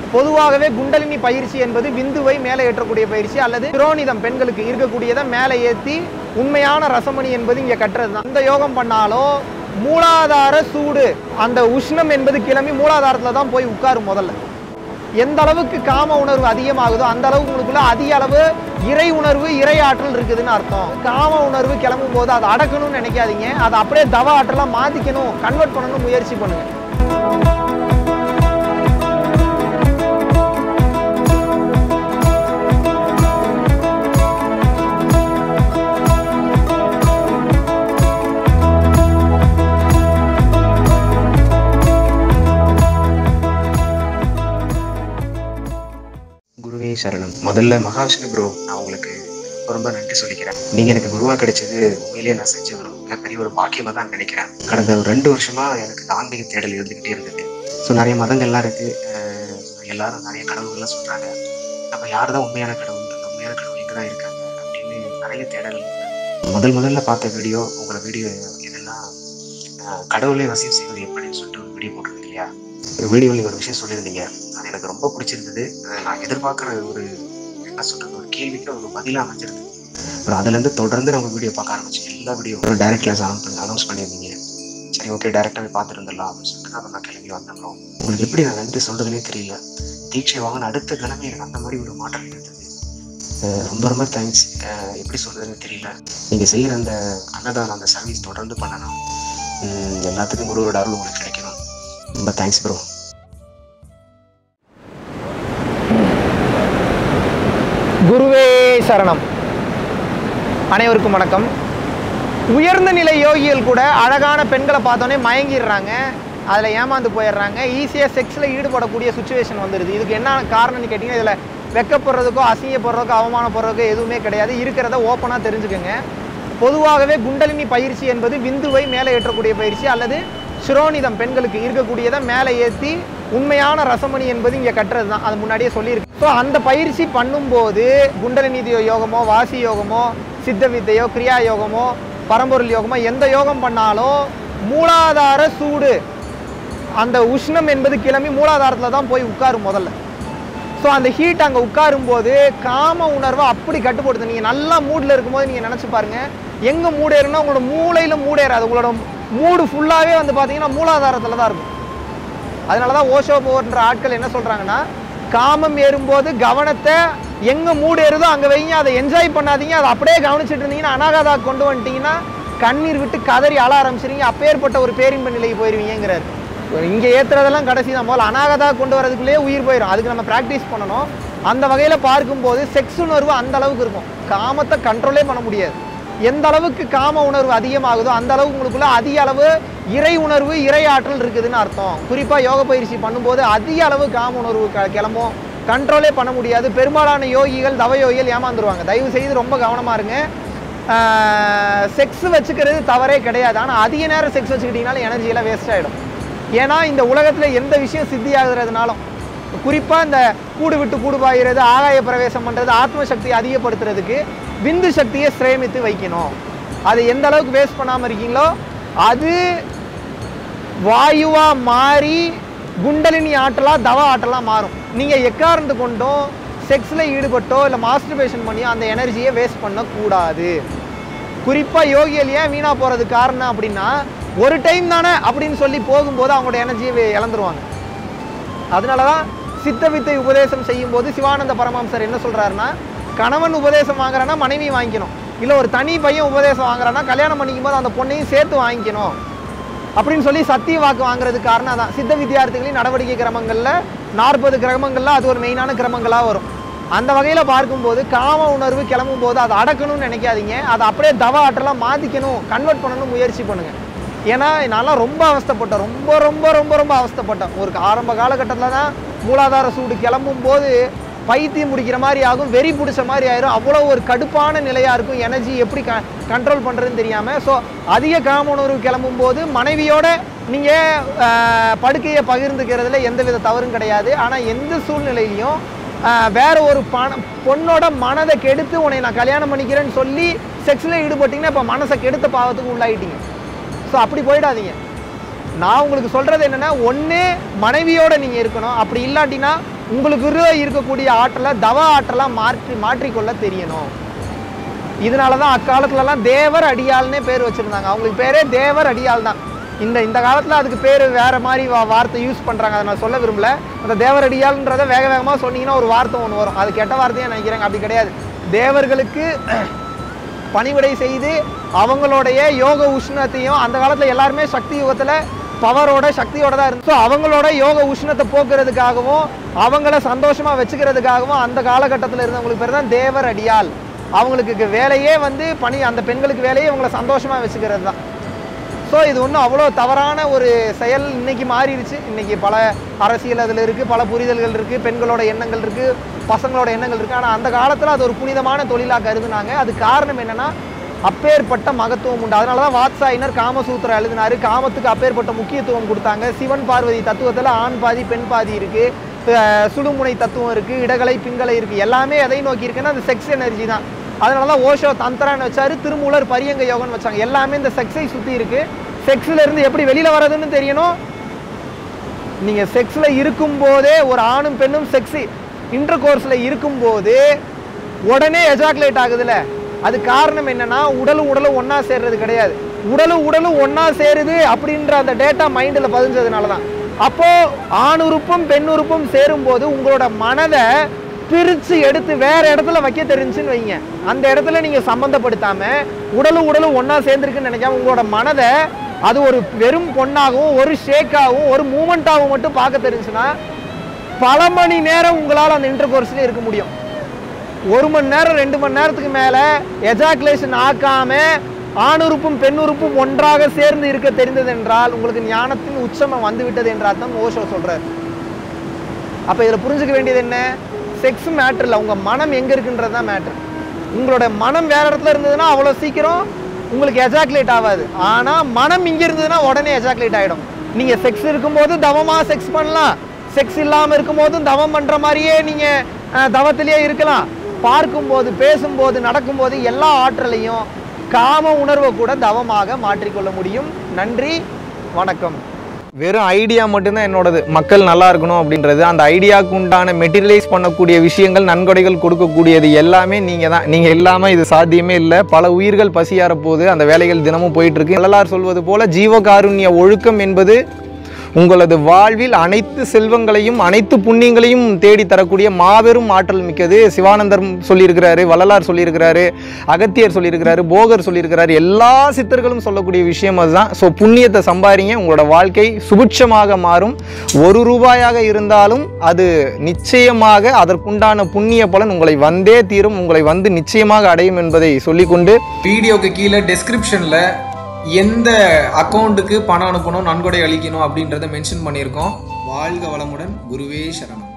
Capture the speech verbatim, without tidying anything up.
பொதுவாகவே குண்டலினி பயிற்சி என்பது விந்துவை மேலே ஏற்றக்கூடிய பயிற்சி அல்லது திரோனிதம் பெண்களுக்கு இருக்கக்கூடியதை மேலே ஏற்றி உண்மையான ரசமணி என்பது இங்கே கட்டுறது தான். அந்த யோகம் பண்ணாலும் மூலாதார சூடு அந்த உஷ்ணம் என்பது கிளம்பி மூலாதாரத்தில் தான் போய் உட்காரும். முதல்ல எந்த அளவுக்கு காம உணர்வு அதிகமாகுதோ அந்த அளவுக்கு உங்களுக்குள்ள அதிக அளவு இறை உணர்வு இறை ஆற்றல் இருக்குதுன்னு அர்த்தம். காம உணர்வு கிளம்பும் போது அதை அடக்கணும்னு நினைக்காதீங்க, அதை அப்படியே தவ ஆற்றலாக மாற்றிக்கணும், கன்வெர்ட் பண்ணணும் முயற்சி பண்ணுங்க. சரணம். முதல்ல மகாவிஷ்ணு ப்ரோ, நான் உங்களுக்கு ரொம்ப நன்றி சொல்லிக்கிறேன். நீங்க எனக்கு குருவா கிடைச்சது உண்மையிலேயே நான் செஞ்ச ஒரு மிகப்பெரிய ஒரு பாக்கியமா தான் நினைக்கிறேன். கடந்த ஒரு ரெண்டு வருஷமா எனக்கு ஆன்மீக தேடல் இருந்துகிட்டே இருந்தது. ஸோ நிறைய மதங்கள்லாம் இருக்கு, எல்லாரும் நிறைய கடவுள்கள்லாம் சொல்றாங்க. நம்ம யார் தான் உண்மையான கடவுள், அந்த உண்மையான கடவுள் எங்கதான் இருக்காங்க அப்படின்னு நிறைய தேடல். முதல் முதல்ல பார்த்த வீடியோ உங்களை வீடியோ எதுனா கடவுளை வசியம் செய்வது எப்படின்னு சொல்லிட்டு ஒரு வீடியோ போட்டிருந்தீங்க இல்லையா? ஒரு வீடியோவில் நீங்கள் ஒரு விஷயம் சொல்லியிருந்தீங்க, அது எனக்கு ரொம்ப பிடிச்சிருந்தது. நான் எதிர்பார்க்குற ஒரு என்ன சொல்கிறது ஒரு கேள்விக்கு ஒரு பதிலாக அமைஞ்சிருந்தது. அப்புறம் அதுலேருந்து தொடர்ந்து நம்ம வீடியோ பார்க்க ஆரம்பிச்சோம். எல்லா வீடியோ ஒரு டைரக்ட் கிளாஸ் பண்ணி அனௌன்ஸ் பண்ணியிருந்தீங்க. சரி, ஓகே, டேரெக்டாகவே பார்த்துருந்துடலாம் அப்படின்னு சொல்லிட்டு தான் நான் கிளம்பி வந்தோம். உங்களுக்கு எப்படி நான் நன்றி சொல்கிறதுனே தெரியல. தீட்சை வாங்கின அடுத்த கிழமை எனக்கு அந்த மாதிரி ஒரு மாற்றம் இருந்தது. ரொம்ப ரொம்ப தேங்க்ஸ். எப்படி சொல்கிறதுன்னு தெரியல. நீங்கள் செய்கிற அந்த அன்னதானம், அந்த சர்வீஸ் தொடர்ந்து பண்ணணும். எல்லாத்துக்கும் குருவோட அருள் உங்களுக்கு கிடைக்கணும். ரொம்ப தேங்க்ஸ் ப்ரோ. குருவே சரணம். அனைவருக்கும் வணக்கம். உயர்ந்த நிலை யோகிகள் கூட அழகான பெண்களை பார்த்தோன்னே மயங்கிடுறாங்க, அதில் ஏமாந்து போயிடுறாங்க, ஈஸியாக செக்ஸில் ஈடுபடக்கூடிய சுச்சுவேஷன் வந்துடுது. இதுக்கு என்ன காரணம்னு கேட்டிங்கன்னா, இதில் வெக்கப்படுறதுக்கோ அசிங்கப்படுறதுக்கோ அவமானப்படுறதுக்கோ எதுவுமே கிடையாது. இருக்கிறத ஓப்பனாக தெரிஞ்சுக்கோங்க. பொதுவாகவே குண்டலினி பயிற்சி என்பது விந்துவை மேலே ஏற்றக்கூடிய பயிற்சி அல்லது சிரோனிதம் பெண்களுக்கு இருக்கக்கூடியதை மேலே ஏற்றி உண்மையான ரசமணி என்பது இங்கே கட்டுறது தான். அது முன்னாடியே சொல்லியிருக்கு. ஸோ அந்த பயிற்சி பண்ணும்போது குண்டலினி யோகமோ வாசி யோகமோ சித்த வித்தையோ கிரியா யோகமோ பரம்பொருள் யோகமோ எந்த யோகம் பண்ணாலும் மூலாதார சூடு அந்த உஷ்ணம் என்பது கிளம்பி மூலாதாரத்தில் தான் போய் உட்காரும் முதல்ல. ஸோ அந்த ஹீட் அங்கே உட்காரும் போது காம உணர்வை அப்படி கட்டுப்படுது. நீங்கள் நல்லா மூடில் இருக்கும்போது நீங்கள் நினச்சி பாருங்கள், எங்கே மூடேறுனா உங்களோட மூளையில் மூடேறாது. உங்களோட மூடு ஃபுல்லாகவே வந்து பார்த்தீங்கன்னா மூலாதாரத்தில் தான் இருக்கும். அதனால தான் ஓஷோ போன்ற ஆட்கள் என்ன சொல்கிறாங்கன்னா, காமம் ஏறும்போது கவனத்தை எங்கே மூடு ஏறுதோ அங்கே வைங்க, அதை என்ஜாய் பண்ணாதீங்க, அதை அப்படியே கவனிச்சுட்டு இருந்தீங்கன்னா அனாகதா கொண்டு வந்துட்டீங்கன்னா கண்ணீர் விட்டு கதறி அழ ஆரம்பிச்சிருங்க, அப்பேற்பட்ட ஒரு பேரின்ப நிலைக்கு போயிடுவீங்கிறார். இங்கே ஏற்றுறதெல்லாம் கடைசி தான். முதல்ல அனாகதா கொண்டு வரதுக்குள்ளேயே உயிர் போயிடும். அதுக்கு நம்ம ப்ராக்டிஸ் பண்ணணும். அந்த வகையில் பார்க்கும்போது செக்ஸ் உணர்வு அந்த அளவுக்கு இருக்கும். காமத்தை கண்ட்ரோலே பண்ண முடியாது. எந்த அளவுக்கு காம உணர்வு அதிகமாகுதோ அந்த அளவுக்கு உங்களுக்குள்ள அதிக அளவு இறை உணர்வு இறை ஆற்றல் இருக்குதுன்னு அர்த்தம். குறிப்பாக யோக பயிற்சி பண்ணும்போது அதிக அளவு காம உணர்வு கிளம்பும், கண்ட்ரோலே பண்ண முடியாது. பெரும்பாலான யோகிகள் தவ யோகிகள் ஏமாந்துருவாங்க. தயவு செய்து ரொம்ப கவனமாக இருங்க. செக்ஸ் வச்சுக்கிறது தவறே கிடையாது, ஆனால் அதிக நேரம் செக்ஸ் வச்சுக்கிட்டிங்கனாலும் எனர்ஜியெல்லாம் வேஸ்ட் ஆகிடும். ஏன்னா இந்த உலகத்தில் எந்த விஷயம் சித்தி ஆகுறதுனாலும், குறிப்பாக இந்த கூடு விட்டு கூடு பாய்கிறது, ஆகாய பிரவேசம் பண்ணுறது, ஆத்ம சக்தியை அதிகப்படுத்துறதுக்கு விந்து சக்தியை சேமித்து வைக்கணும். அது எந்த அளவுக்கு வேஸ்ட் பண்ணாமல் இருக்கீங்களோ அது வாயுவாக மாறி குண்டலினி ஆற்றலாக தவ ஆற்றலாக மாறும். நீங்கள் எக்காரணத்து கொண்டும் செக்ஸில் ஈடுபட்டோ இல்லை மாஸ்டர்பேஷன் பண்ணியோ அந்த எனர்ஜியை வேஸ்ட் பண்ணக்கூடாது. குறிப்பாக யோகிகள் ஏன் வீணாக போகிறதுக்கு காரணம் அப்படின்னா, ஒரு டைம் தானே அப்படின்னு சொல்லி போகும்போது அவங்களோட எனர்ஜியை இழந்துருவாங்க. அதனால தான் சித்த வித்தை உபதேசம் செய்யும்போது சிவானந்த பரமஹம்சர் என்ன சொல்கிறாருன்னா, கணவன் உபதேசம் வாங்குறான்னா மனைவி வாங்கிக்கணும், இல்லை ஒரு தனி பையன் உபதேசம் வாங்குறான்னா கல்யாணம் பண்ணிக்கும் போது அந்த பொண்ணையும் சேர்த்து வாங்கிக்கணும் அப்படின்னு சொல்லி சத்திய வாக்கு வாங்குறதுக்கு காரணம் தான். சித்த வித்தியார்த்திகளின் நடவடிக்கை கிரமங்களில் நாற்பது கிரமங்களில் அது ஒரு மெயினான கிரமங்களாக வரும். அந்த வகையில் பார்க்கும்போது காம உணர்வு கிளம்பும் போது அதை அடக்கணும்னு நினைக்காதீங்க, அதை அப்படியே தவ ஆற்றலாக மாற்றிக்கணும், கன்வெர்ட் பண்ணணும் முயற்சி பண்ணுங்கள். ஏன்னா நான்லாம் ரொம்ப அவஸ்தைப்பட்டேன், ரொம்ப ரொம்ப ரொம்ப ரொம்ப அவஸ்தைப்பட்டேன். ஒரு ஆரம்ப காலகட்டத்தில் தான் மூலாதார சூடு கிளம்பும் போது பைத்தியம் முடிக்கிற மாதிரி ஆகும், வெறி பிடிச்ச மாதிரி ஆயிரும். அவ்வளோ ஒரு கடுப்பான நிலையாக இருக்கும். எனர்ஜி எப்படி க கண்ட்ரோல் பண்ணுறதுன்னு தெரியாமல். ஸோ அதிக காம உணர்வு கிளம்பும் போது மனைவியோட நீங்கள் படுக்கையை பகிர்ந்துக்கிறதுல எந்த வித தவறும் கிடையாது. ஆனால் எந்த சூழ்நிலையிலையும் வேற ஒரு பண பொண்ணோட மனதை கெடுத்து உன்னை நான் கல்யாணம் பண்ணிக்கிறேன்னு சொல்லி செக்ஸில் ஈடுபட்டிங்கன்னா இப்போ மனசை கெடுத்த பாவத்துக்கு உள்ளாயிட்டீங்க. ஸோ அப்படி போயிடாதீங்க. நான் உங்களுக்கு சொல்கிறது என்னென்னா, ஒன்று மனைவியோடு நீங்கள் இருக்கணும், அப்படி இல்லாட்டினா உங்களுக்கு இருக்கக்கூடிய ஆற்றலை தவ ஆற்றலாக மாற்றி மாற்றிக்கொள்ள தெரியணும். இதனால தான் அக்காலத்துலலாம் தேவர் அடியாள்னே பேர் வச்சுருந்தாங்க. அவங்களுக்கு பேரே தேவர் அடியாள் தான். இந்த இந்த காலத்தில் அதுக்கு பேர் வேறு மாதிரி வா வார்த்தை யூஸ் பண்ணுறாங்க. அதை நான் சொல்ல விரும்பல. அந்த தேவர் அடியாள்ன்றதை வேக வேகமாக சொன்னீங்கன்னா ஒரு வார்த்தை ஒன்று வரும். அது கெட்ட வார்த்தையாக நினைக்கிறாங்க. அப்படி கிடையாது. தேவர்களுக்கு பணிவிடை செய்து அவங்களுடைய யோக உஷ்ணத்தையும் அந்த காலத்தில் எல்லாருமே சக்தி யுகத்தில் பவரோட சக்தியோட தான் இருந்து, ஸோ அவங்களோட யோக உஷ்ணத்தை போக்குறதுக்காகவும் அவங்கள சந்தோஷமாக வச்சுக்கிறதுக்காகவும் அந்த காலகட்டத்தில் இருந்தவங்களுக்கு பேர் தான் தேவர் அடியாள். அவங்களுக்கு வேலையே வந்து பணி, அந்த பெண்களுக்கு வேலையே அவங்கள சந்தோஷமாக வச்சுக்கிறது தான். ஸோ இது ஒன்றும் அவ்வளோ தவறான ஒரு செயல் இன்னைக்கு மாறிடுச்சு. இன்னைக்கு பல அரசியல் அதில் இருக்குது, பல புரிதல்கள் இருக்குது, பெண்களோட எண்ணங்கள் இருக்குது, பசங்களோட எண்ணங்கள் இருக்குது. ஆனால் அந்த காலத்தில் அது ஒரு புனிதமான தொழிலாக கருதுனாங்க. அது காரணம் என்னென்னா அப்பேற்பட்ட மகத்துவம் உண்டு. அதனால தான் வாத்சாயினர் காமசூத்திரம் எழுதினார். காமத்துக்கு அப்பேற்பட்ட முக்கியத்துவம் கொடுத்தாங்க. சிவன் பார்வதி தத்துவத்தில் ஆண் பாதி பெண் பாதி இருக்குது, சுடுமுனை தத்துவம் இருக்குது, இடகலை பிங்கலை இருக்குது. எல்லாமே எதை நோக்கி இருக்குன்னா அந்த செக்ஸ் எனர்ஜி தான். அதனால தான் ஓஷோ தந்திரான்னு வச்சாரு, திருமூலர் பரியங்க யோகன்னு வச்சாங்க. எல்லாமே இந்த செக்ஸை சுற்றி இருக்குது. செக்ஸில் இருந்து எப்படி வெளியில் வர்றதுன்னு தெரியணும். நீங்கள் செக்ஸில் இருக்கும்போதே ஒரு ஆணும் பெண்ணும் செக்ஸி இன்டர் கோர்ஸில் இருக்கும்போது உடனே எஜாக்குலேட் ஆகுதுல்ல, அது காரணம் என்னன்னா உடலும் உடலும் ஒன்றா சேர்றது கிடையாது. உடலும் உடலும் ஒன்றா சேருது அப்படின்ற அந்த டேட்டா மைண்டில் பதிஞ்சதுனால தான். அப்போது ஆண் உறுப்பும் பெண் உறுப்பும் சேரும்போது உங்களோட மனதை பிரித்து எடுத்து வேறு இடத்துல வைக்க தெரிஞ்சுன்னு வைங்க. அந்த இடத்துல நீங்கள் சம்மந்தப்படுத்தாமல் உடலும் உடலும் ஒன்றா சேர்ந்துருக்குன்னு நினைக்காம உங்களோட மனதை அது ஒரு வெறும் பொண்ணாகவும் ஒரு ஷேக்காகவும் ஒரு மூமெண்ட்டாகவும் மட்டும் பார்க்க தெரிஞ்சுன்னா பல மணி நேரம் உங்களால் அந்த இன்டர் கோர்ஸ்லேயே இருக்க முடியும். ஒரு மணி நேரம் ரெண்டு மணி நேரத்துக்கு மேலே எஜாக்குலேஷன் ஆக்காமல் ஆணுறுப்பும் பெண்ணுறுப்பும் ஒன்றாக சேர்ந்து இருக்க தெரிந்தது என்றால் உங்களுக்கு ஞானத்தின் உச்சம் வந்து விட்டது என்றால் தான் ஓஷோ சொல்கிறார். அப்போ இதில் புரிஞ்சுக்க வேண்டியது என்ன? செக்ஸ் மேட்ரு இல்லை, உங்கள் மனம் எங்கே இருக்குன்றது தான் மேட்ரு. உங்களோட மனம் வேறு இடத்துல இருந்ததுன்னா அவ்வளோ சீக்கிரம் உங்களுக்கு எஜாக்குலேட் ஆகாது. ஆனால் மனம் இங்கே இருந்ததுன்னா உடனே எஜாக்குலேட் ஆகிடும். நீங்கள் செக்ஸ் இருக்கும்போது தவமாக செக்ஸ் பண்ணலாம், செக்ஸ் இல்லாமல் இருக்கும்போதும் தவம் பண்ணுற மாதிரியே நீங்கள் தவத்திலேயே இருக்கலாம். பார்க்கும்போது பேசும்போது நடக்கும்போது எல்லா ஆற்றலையும் காம உணர்வை கூட தவமாக மாற்றிக்கொள்ள முடியும். நன்றி, வணக்கம். வெறும் ஐடியா மட்டும்தான் என்னோடது. மக்கள் நல்லா இருக்கணும் அப்படின்றது. அந்த ஐடியாவுக்கு உண்டான மெட்டீரியலைஸ் பண்ணக்கூடிய விஷயங்கள், நன்கொடைகள் கொடுக்கக்கூடியது எல்லாமே நீங்கள் தான். நீங்கள் இல்லாமல் இது சாத்தியமே இல்லை. பல உயிர்கள் பசியார போது அந்த வேலைகள் தினமும் போயிட்டுருக்கு. எல்லாரும் சொல்வது போல ஜீவகாருண்ய ஒழுக்கம் என்பது உங்களது வாழ்வில் அனைத்து செல்வங்களையும் அனைத்து புண்ணியங்களையும் தேடி தரக்கூடிய மாபெரும் ஆற்றல் மிக்கது. சிவானந்தர் சொல்லியிருக்கிறாரு, வள்ளலார் சொல்லியிருக்கிறாரு, அகத்தியர் சொல்லியிருக்கிறாரு, போகர் சொல்லியிருக்கிறாரு. எல்லா சித்தர்களும் சொல்லக்கூடிய விஷயம் அதுதான். ஸோ புண்ணியத்தை சம்பாதிங்க, உங்களோட வாழ்க்கை சுபிட்சமாக மாறும். ஒரு ரூபாயாக இருந்தாலும் அது நிச்சயமாக அதற்குண்டான புண்ணிய பலன் உங்களை வந்தே தீரும், உங்களை வந்து நிச்சயமாக அடையும் என்பதை சொல்லிக்கொண்டு வீடியோக்கு கீழே டெஸ்கிரிப்ஷனில் எந்த அக்கௌண்ட்டுக்கு பணம் அனுப்பணும், நன்கொடை அளிக்கணும் அப்படின்றத மென்ஷன் பண்ணியிருக்கோம். வாழ்க வளமுடன். குருவே சரணம்.